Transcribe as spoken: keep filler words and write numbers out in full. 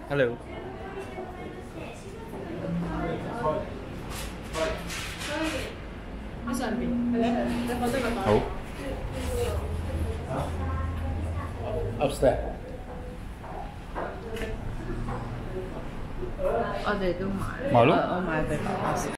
Hello。 喺上邊，係咧係咧，你放低個袋。 好。Upstairs。 我哋都買。 買咯。 我買俾爸爸食。